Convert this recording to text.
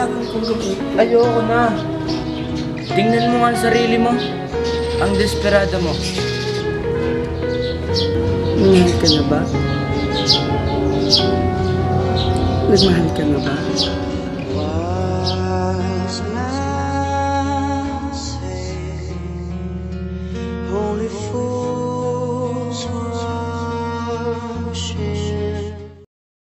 kailangan kong gawin? Ayoko na. Tingnan mo nga ang sarili mo. Ang desperado mo. Nagmahal ka na ba? Nagmahal ka na ba? Wise man say, only fools